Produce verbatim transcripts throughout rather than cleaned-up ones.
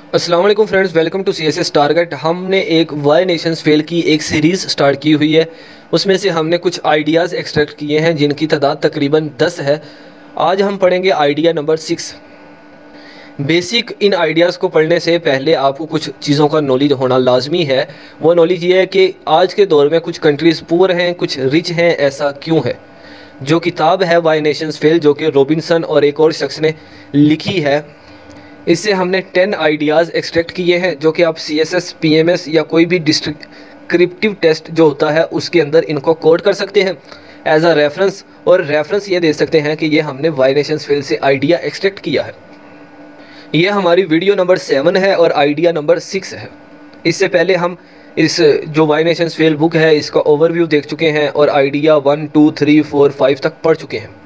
अस्सलाम वालेकुम friends, welcome to C S S target. हमने एक वाई नेशंस फेल की एक सीरीज़ स्टार्ट की हुई है। उसमें से हमने कुछ आइडियाज़ एक्सट्रैक्ट किए हैं जिनकी तादाद तकरीबन दस है। आज हम पढ़ेंगे आइडिया नंबर सिक्स। बेसिक इन आइडियाज़ को पढ़ने से पहले आपको कुछ चीज़ों का नॉलेज होना लाजमी है। वो नॉलेज ये है कि आज के दौर में कुछ कंट्रीज़ पुअर हैं, कुछ रिच हैं। ऐसा क्यों है? जो किताब है वाई नेशंस फेल, जो कि रॉबिन्सन और एक और शख्स ने लिखी है, इससे हमने टेन आइडियाज़ एक्सट्रैक्ट किए हैं जो कि आप C S S, P M S या कोई भी डिस्क्रिप्टिव टेस्ट जो होता है उसके अंदर इनको कोड कर सकते हैं एज अ रेफरेंस। और रेफरेंस ये दे सकते हैं कि ये हमने वाई नेशंस फेल से आइडिया एक्सट्रैक्ट किया है। ये हमारी वीडियो नंबर सेवन है और आइडिया नंबर सिक्स है। इससे पहले हम इस जो वाई नेशंस फेल बुक है इसका ओवरव्यू देख चुके हैं और idea one two three four five तक पढ़ चुके हैं।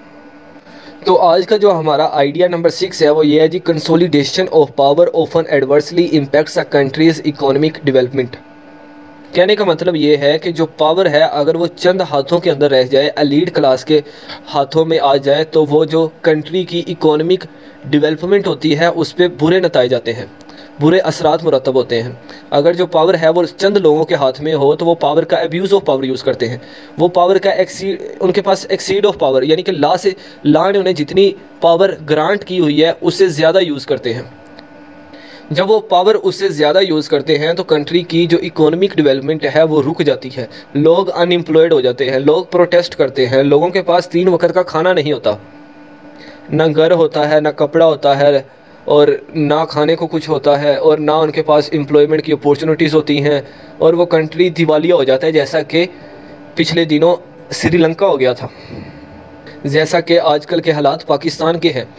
तो आज का जो हमारा आइडिया नंबर सिक्स है वो ये है जी, consolidation of power often adversely impacts a countries economic development. कहने का मतलब ये है कि जो पावर है अगर वो चंद हाथों के अंदर रह जाए, एलीट क्लास के हाथों में आ जाए, तो वो जो कंट्री की इकोनॉमिक डेवलपमेंट होती है उस पर बुरे नतीजे आते हैं, बुरे असरात मुरतब होते हैं। अगर जो पावर है वो चंद लोगों के हाथ में हो तो वो पावर का एब्यूज़ ऑफ पावर यूज़ करते हैं। वो पावर का एक्सीड, उनके पास एक्सीड ऑफ पावर, यानी कि ला से ला ने उन्हें जितनी पावर ग्रांट की हुई है उससे ज़्यादा यूज़ करते हैं। जब वो पावर उससे ज़्यादा यूज़ करते हैं तो कंट्री की जो इकोनॉमिक डेवलपमेंट है वो रुक जाती है। लोग अनएम्प्लॉयड हो जाते हैं, लोग प्रोटेस्ट करते हैं, लोगों के पास तीन वक्त का खाना नहीं होता, ना घर होता है, ना कपड़ा होता है, और ना खाने को कुछ होता है, और ना उनके पास एम्प्लॉयमेंट की अपॉर्चुनिटीज़ होती हैं, और वो कंट्री दिवालिया हो जाता है, जैसा कि पिछले दिनों श्रीलंका हो गया था, जैसा कि आजकल के हालात पाकिस्तान के हैं,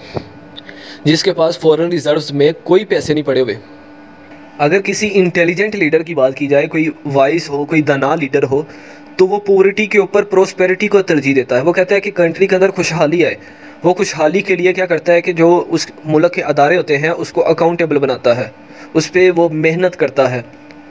जिसके पास फॉरेन रिजर्व्स में कोई पैसे नहीं पड़े हुए। अगर किसी इंटेलिजेंट लीडर की बात की जाए, कोई वाइस हो, कोई दाना लीडर हो, तो वो पॉवर्टी के ऊपर प्रोस्पेरिटी को तरजीह देता है। वो कहता है कि कंट्री के अंदर खुशहाली आए। वो खुशहाली के लिए क्या करता है कि जो उस मुल्क के अदारे होते हैं उसको अकाउंटेबल बनाता है, उस पर वो मेहनत करता है,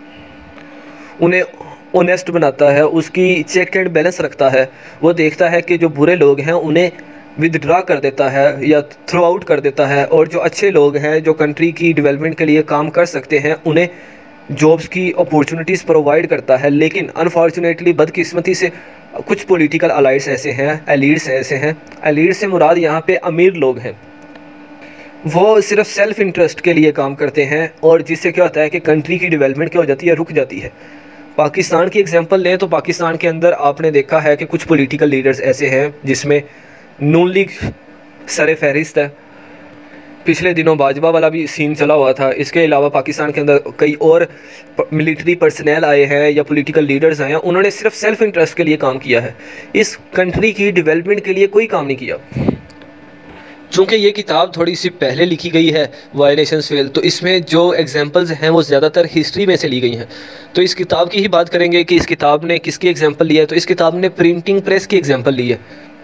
उन्हें ऑनेस्ट बनाता है, उसकी चेक एंड बैलेंस रखता है। वो देखता है कि जो बुरे लोग हैं उन्हें विदड्रा कर देता है या थ्रो आउट कर देता है, और जो अच्छे लोग हैं जो कंट्री की डेवलपमेंट के लिए काम कर सकते हैं उन्हें जॉब्स की अपॉर्चुनिटीज़ प्रोवाइड करता है। लेकिन अनफॉर्चुनेटली, बदकिस्मती से, कुछ पॉलिटिकल अलाइड्स ऐसे हैं, एलीट्स ऐसे हैं, एलीट से मुराद यहाँ पे अमीर लोग हैं, वो सिर्फ सेल्फ इंटरेस्ट के लिए काम करते हैं, और जिससे क्या होता है कि कंट्री की डेवलपमेंट क्या हो जाती है, रुक जाती है। पाकिस्तान की एग्जांपल लें तो पाकिस्तान के अंदर आपने देखा है कि कुछ पॉलिटिकल लीडर्स ऐसे हैं जिसमें नून लीग सर फहरिस्त है। पिछले दिनों बाजवा वाला भी सीन चला हुआ था। इसके अलावा पाकिस्तान के अंदर कई और मिलिट्री पर्सनल आए हैं या पॉलिटिकल लीडर्स आए हैं, उन्होंने सिर्फ सेल्फ इंटरेस्ट के लिए काम किया है, इस कंट्री की डेवलपमेंट के लिए कोई काम नहीं किया। चूँकि ये किताब थोड़ी सी पहले लिखी गई है वाई नेशंस फेल, तो इसमें जो एग्जांपल्स हैं वो ज़्यादातर हिस्ट्री में से ली गई हैं। तो इस किताब की ही बात करेंगे कि इस किताब ने किसकी एग्जांपल लिया है। तो इस किताब ने प्रिंटिंग प्रेस की एग्जांपल ली है।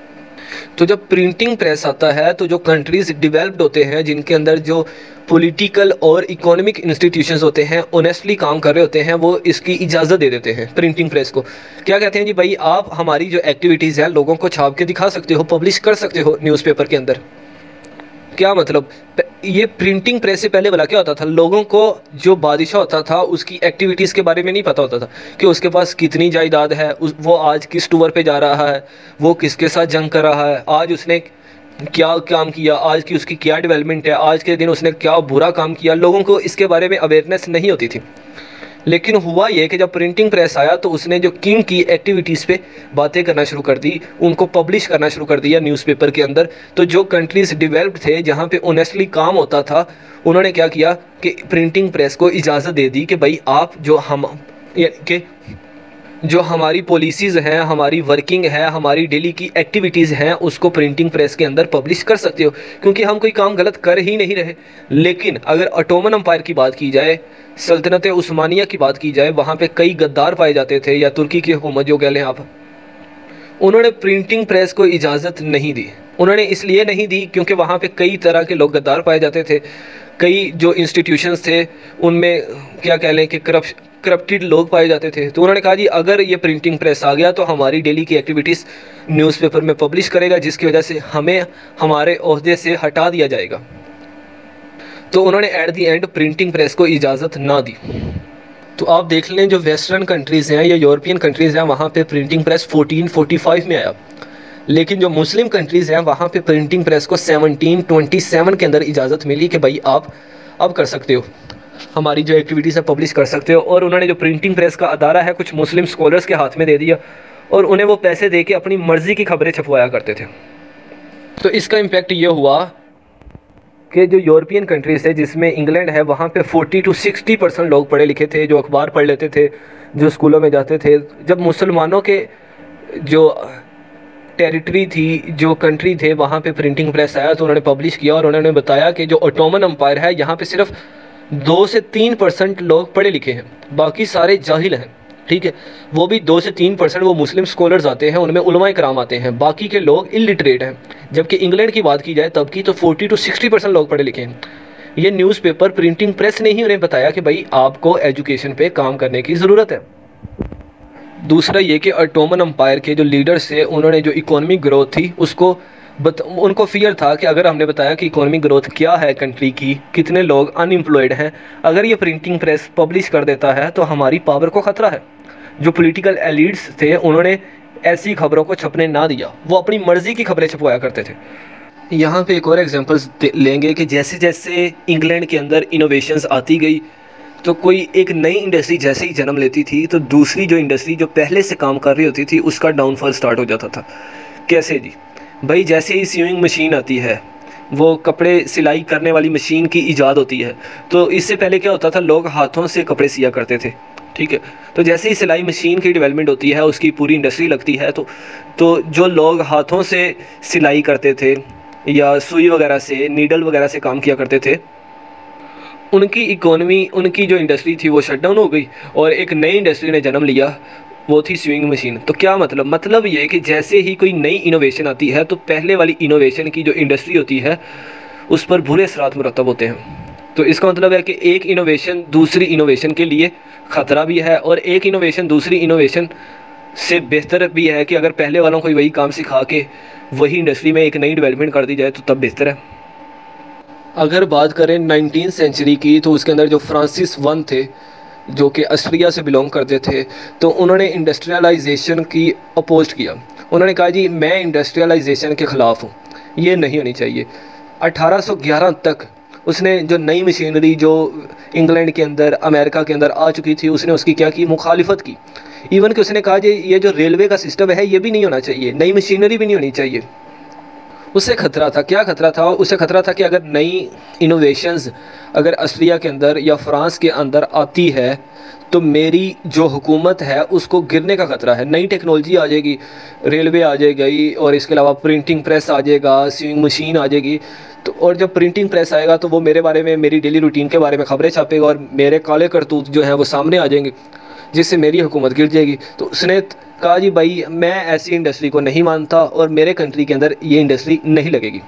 तो जब प्रिंटिंग प्रेस आता है तो जो कंट्रीज़ डेवलप्ड होते हैं, जिनके अंदर जो पॉलिटिकल और इकोनॉमिक इंस्टीट्यूशंस होते हैं ऑनेस्टली काम कर रहे होते हैं, वो इसकी इजाज़त दे देते हैं प्रिंटिंग प्रेस को। क्या कहते हैं जी, भाई आप हमारी जो एक्टिविटीज़ हैं लोगों को छाप के दिखा सकते हो, पब्लिश कर सकते हो न्यूज़पेपर के अंदर। क्या मतलब, ये प्रिंटिंग प्रेस से पहले भला क्या होता था? लोगों को जो बादशाह होता था उसकी एक्टिविटीज़ के बारे में नहीं पता होता था कि उसके पास कितनी जायदाद है, उस वो आज किस टूर पे जा रहा है, वो किसके साथ जंग कर रहा है, आज उसने क्या काम किया, आज की उसकी क्या डेवलपमेंट है, आज के दिन उसने क्या बुरा काम किया। लोगों को इसके बारे में अवेयरनेस नहीं होती थी। लेकिन हुआ ये कि जब प्रिंटिंग प्रेस आया तो उसने जो किंग की एक्टिविटीज़ पे बातें करना शुरू कर दी, उनको पब्लिश करना शुरू कर दिया न्यूज़पेपर के अंदर। तो जो कंट्रीज़ डेवलप्ड थे, जहाँ पे ऑनेस्टली काम होता था, उन्होंने क्या किया कि प्रिंटिंग प्रेस को इजाज़त दे दी कि भाई आप जो हम के जो हमारी पॉलिसीज़ हैं, हमारी वर्किंग है, हमारी डेली की एक्टिविटीज़ हैं, उसको प्रिंटिंग प्रेस के अंदर पब्लिश कर सकते हो, क्योंकि हम कोई काम गलत कर ही नहीं रहे। लेकिन अगर ऑटोमन एम्पायर की बात की जाए, सल्तनत उस्मानिया की बात की जाए, वहाँ पे कई गद्दार पाए जाते थे, या तुर्की की हुकूमत जो कह लें आप, उन्होंने प्रिंटिंग प्रेस को इजाज़त नहीं दी। उन्होंने इसलिए नहीं दी क्योंकि वहाँ पे कई तरह के लोग गद्दार पाए जाते थे। कई जो इंस्टीट्यूशंस थे उनमें क्या कह लें कि करप्ट करप्टेड लोग पाए जाते थे। तो उन्होंने कहा जी, अगर ये प्रिंटिंग प्रेस आ गया तो हमारी डेली की एक्टिविटीज़ न्यूज़पेपर में पब्लिश करेगा, जिसकी वजह से हमें हमारे ओहदे से हटा दिया जाएगा। तो उन्होंने at the end printing press को इजाज़त ना दी। तो आप देख लें जो वेस्टर्न कंट्रीज़ हैं या यूरोपियन कंट्रीज़ हैं वहाँ पे printing press fourteen forty five में आया, लेकिन जो मुस्लिम कंट्रीज़ हैं वहाँ पे प्रिंटिंग प्रेस को सेवनटीन ट्वेंटी सेवन के अंदर इजाज़त मिली कि भाई आप अब कर सकते हो, हमारी जो एक्टिविटीज़ है पब्लिश कर सकते हो। और उन्होंने जो प्रिंटिंग प्रेस का अदारा है कुछ मुस्लिम स्कॉलर्स के हाथ में दे दिया और उन्हें वो पैसे दे के अपनी मर्ज़ी की खबरें छपवाया करते थे। तो इसका इम्पेक्ट ये हुआ कि जो यूरोपियन कंट्रीज़ थे जिसमें इंग्लैंड है वहाँ पे फोर्टी टू सिक्सटी परसेंट लोग पढ़े लिखे थे, जो अखबार पढ़ लेते थे, जो स्कूलों में जाते थे। जब मुसलमानों के जो टेरिटरी थी, जो कंट्री थे, वहाँ पे प्रिंटिंग प्रेस आया तो उन्होंने पब्लिश किया और उन्होंने बताया कि जो ऑटोमन एम्पायर है यहाँ पे सिर्फ दो से तीन परसेंट लोग पढ़े लिखे हैं, बाकी सारे जाहिल हैं। ठीक है, वो भी दो से तीन परसेंट वो मुस्लिम स्कॉलर्स आते हैं, उनमें उलमा कराम आते हैं, बाकी के लोग इलिटरेट हैं। जबकि इंग्लैंड की बात की जाए तब की तो फोर्टी टू सिक्सटी परसेंट लोग पढ़े लिखे हैं। ये न्यूज़पेपर प्रिंटिंग प्रेस ने ही उन्हें बताया कि भाई आपको एजुकेशन पे काम करने की ज़रूरत है। दूसरा ये कि ऑटोमन एम्पायर के जो लीडर्स थे उन्होंने जो इकोनॉमिक ग्रोथ थी उसको बत, उनको फियर था कि अगर हमने बताया कि इकोनॉमिक ग्रोथ क्या है कंट्री की, कितने लोग अनएम्प्लॉयड हैं, अगर ये प्रिंटिंग प्रेस पब्लिश कर देता है तो हमारी पावर को ख़तरा है। जो पॉलिटिकल एलिट्स थे उन्होंने ऐसी खबरों को छपने ना दिया, वो अपनी मर्ज़ी की खबरें छपवाया करते थे। यहाँ पे एक और एग्जांपल्स लेंगे कि जैसे जैसे इंग्लैंड के अंदर इनोवेशंस आती गई तो कोई एक नई इंडस्ट्री जैसे ही जन्म लेती थी तो दूसरी जो इंडस्ट्री जो पहले से काम कर रही होती थी उसका डाउनफॉल स्टार्ट हो जाता था। कैसे जी? भाई जैसे ही सीविंग मशीन आती है, वो कपड़े सिलाई करने वाली मशीन की ईजाद होती है, तो इससे पहले क्या होता था, लोग हाथों से कपड़े सिया करते थे। ठीक है, तो जैसे ही सिलाई मशीन की डेवलपमेंट होती है, उसकी पूरी इंडस्ट्री लगती है, तो तो जो लोग हाथों से सिलाई करते थे या सुई वगैरह से, नीडल वगैरह से काम किया करते थे, उनकी इकोनॉमी, उनकी जो इंडस्ट्री थी वो शट डाउन हो गई और एक नई इंडस्ट्री ने जन्म लिया, वो थी स्विंग मशीन। तो क्या मतलब मतलब ये कि जैसे ही कोई नई इनोवेशन आती है तो पहले वाली इनोवेशन की जो इंडस्ट्री होती है उस पर बुरे असरात मुरतब होते हैं। तो इसका मतलब है कि एक इनोवेशन दूसरी इनोवेशन के लिए ख़तरा भी है और एक इनोवेशन दूसरी इनोवेशन से बेहतर भी है कि अगर पहले वालों को वही काम सिखा के वही इंडस्ट्री में एक नई डेवलपमेंट कर दी जाए तो तब बेहतर है। अगर बात करें नाइनटीन सेंचुरी की तो उसके अंदर जो फ्रांसिस वन थे जो कि ऑस्ट्रिया से बिलोंग करते थे, तो उन्होंने इंडस्ट्रियलाइजेशन की अपोज किया। उन्होंने कहा जी मैं इंडस्ट्रियलाइजेशन के ख़िलाफ़ हूँ, ये नहीं होनी चाहिए। अठारह सौ ग्यारह तक उसने जो नई मशीनरी जो इंग्लैंड के अंदर, अमेरिका के अंदर आ चुकी थी, उसने उसकी क्या की, मुखालिफत की। इवन कि उसने कहा जी ये जो रेलवे का सिस्टम है ये भी नहीं होना चाहिए, नई मशीनरी भी नहीं होनी चाहिए। उससे खतरा था, क्या खतरा था? उससे खतरा था कि अगर नई इनोवेशंस अगर ऑस्ट्रिया के अंदर या फ्रांस के अंदर आती है तो मेरी जो हुकूमत है उसको गिरने का खतरा है। नई टेक्नोलॉजी आ जाएगी, रेलवे आ जाएगी और इसके अलावा प्रिंटिंग प्रेस आ जाएगा, सीविंग मशीन आ जाएगी। तो और जब प्रिंटिंग प्रेस आएगा तो वो मेरे बारे में, मेरी डेली रूटीन के बारे में ख़बरें छापेगा और मेरे काले करतूत जो हैं वो सामने आ जाएंगे, जिससे मेरी हुकूमत गिर जाएगी। तो उसने कहा जी भाई मैं ऐसी इंडस्ट्री को नहीं मानता और मेरे कंट्री के अंदर ये इंडस्ट्री नहीं लगेगी।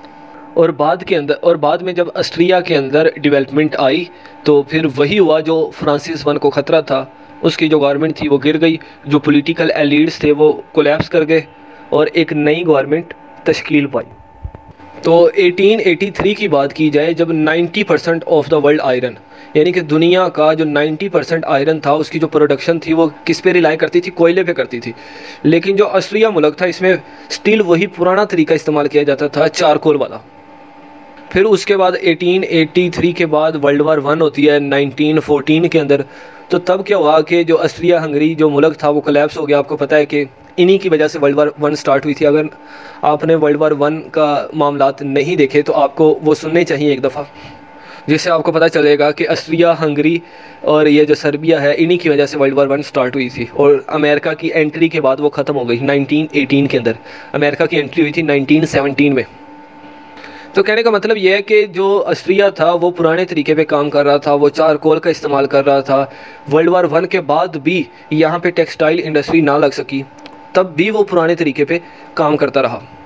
और बाद के अंदर और बाद में जब ऑस्ट्रिया के अंदर डेवलपमेंट आई तो फिर वही हुआ जो फ्रांसिस वन को ख़तरा था, उसकी जो गवर्नमेंट थी वो गिर गई, जो पॉलिटिकल एलिट्स थे वो कोलैप्स कर गए और एक नई गवर्नमेंट तश्कील पाई। तो अठारह सौ तिरासी की बात की जाए, जब नब्बे percent of the world iron, यानी कि दुनिया का जो नब्बे परसेंट आयरन था उसकी जो प्रोडक्शन थी वो किस पे रिलाई करती थी, कोयले पे करती थी। लेकिन जो ऑस्ट्रिया मुल्क था इसमें स्टिल वही पुराना तरीका इस्तेमाल किया जाता था, चारकोल वाला। फिर उसके बाद अठारह सौ तिरासी के बाद वर्ल्ड वार वन होती है उन्नीस सौ चौदह के अंदर। तो तब क्या हुआ कि जो ऑस्ट्रिया हंगरी जो मुल्क था वो कोलैप्स हो गया। आपको पता है कि इन्हीं की वजह से वर्ल्ड वार वन स्टार्ट हुई थी। अगर आपने वर्ल्ड वार वन का मामलात नहीं देखे तो आपको वो सुनने चाहिए एक दफ़ा, जिससे आपको पता चलेगा कि ऑस्ट्रिया हंगरी और ये जो सर्बिया है इन्हीं की वजह से वर्ल्ड वार वन स्टार्ट हुई थी। और अमेरिका की एंट्री के बाद वो ख़त्म हो गई उन्नीस सौ अठारह के अंदर। अमेरिका की एंट्री हुई थी उन्नीस सौ सत्रह में। तो कहने का मतलब ये है कि जो ऑस्ट्रिया था वो पुराने तरीके पे काम कर रहा था, वो चारकोल का इस्तेमाल कर रहा था। वर्ल्ड वार वन के बाद भी यहाँ पे टेक्सटाइल इंडस्ट्री ना लग सकी, तब भी वो पुराने तरीके पे काम करता रहा।